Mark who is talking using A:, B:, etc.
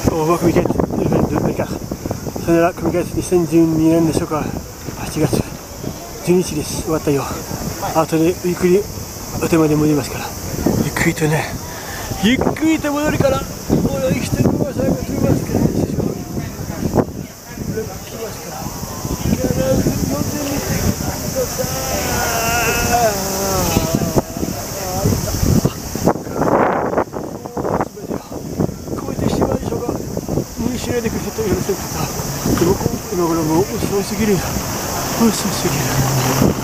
A: Au revoir Comic-Con 2024。さよならComic-Con 2012年でしょうか。8月12日です。終わったよ。あとでゆっくりお手間で戻りますから。ゆっくりとね、ゆっくりと戻るから。俺は生きてるのが最後来ますから。来ますから。必ず読んでみてください。知られてくれたよろしかった。でも今頃もう遅すぎる。遅すぎる。